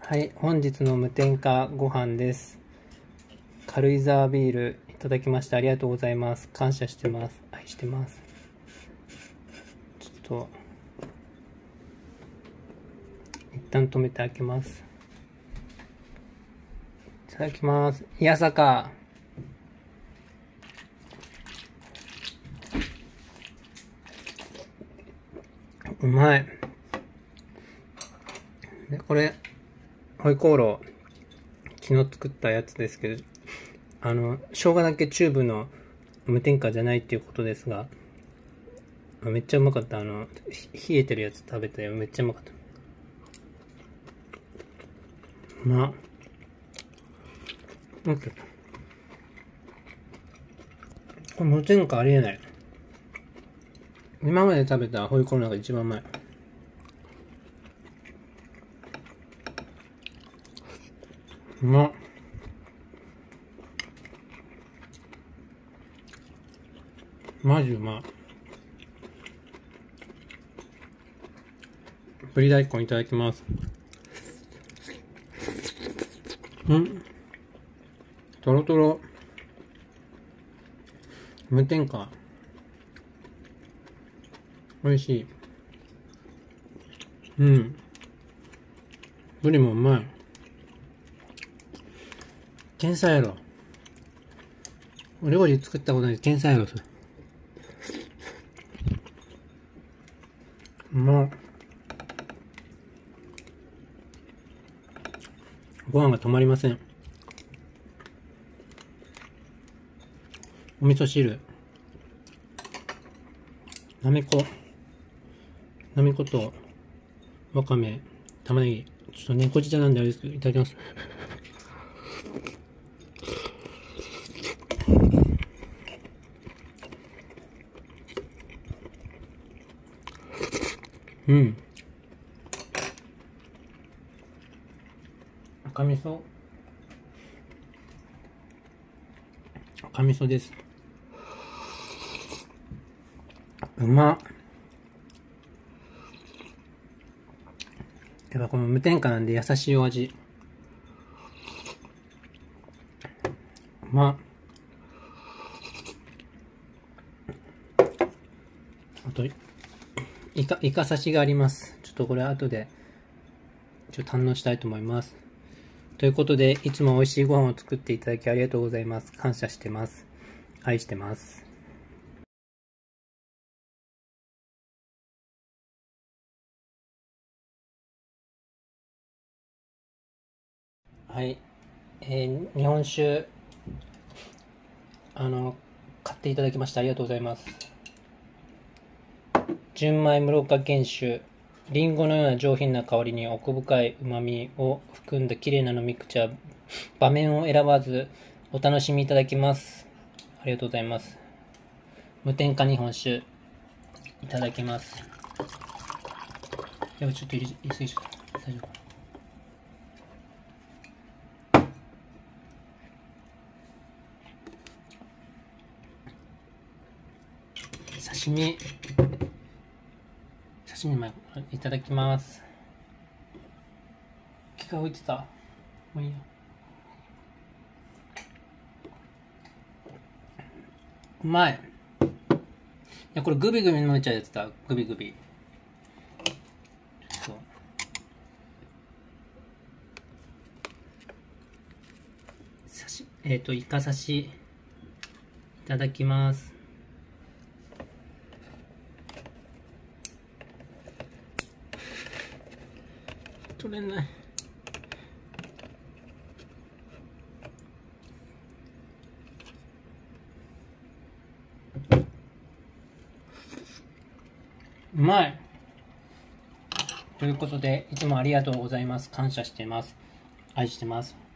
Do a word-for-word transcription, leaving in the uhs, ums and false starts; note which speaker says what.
Speaker 1: はい、本日の無添加ご飯です。軽井沢ビールいただきましてありがとうございます。感謝してます。愛してます。ちょっと一旦止めて開けます。いただきます。いやさか。うまい。でこれホイコーロー昨日作ったやつですけど、あの生姜だけチューブの無添加じゃないっていうことですが、めっちゃうまかった。あの冷えてるやつ食べたよ。めっちゃうまかった。うまっ。なんかこれ無添加ありえない。今まで食べたホイコーローが一番うまい。うまっ。マジうまっ。ぶり大根いただきます。んとろとろ。無添加。美味しい。うん。ぶりもうまい。天才やろ。お料理作ったことない天才やろ、それ。うまっ。ご飯が止まりません。お味噌汁。なめこ。なめことわかめ、玉ねぎ。ちょっと猫舌なんであれですけど、いただきます。うん。赤味噌。赤味噌です。うまっ。やっぱこの無添加なんで優しいお味。うまっ。あとイカイカ刺しがあります。ちょっとこれ後でちょっと堪能したいと思います。ということで、いつも美味しいご飯を作っていただきありがとうございます。感謝してます。愛してます。はい、えー、日本酒あの買っていただきましてありがとうございます。純米室岡原酒、リンゴのような上品な香りに奥深い旨味を含んだ綺麗な飲み口は場面を選ばずお楽しみいただきます。ありがとうございます。無添加日本酒いただきます。やばい、ちょっと入れ入れすぎちゃった。大丈夫かな。刺身刺身いただきます。気が浮いてた。もういいや。うまい。いや、これグビグビ飲めちゃうやつだ。グビグビ。ちょっと刺しえっ、ー、とイカ刺しいただきます。取れない。うまい。ということで、いつもありがとうございます。感謝してます。愛してます。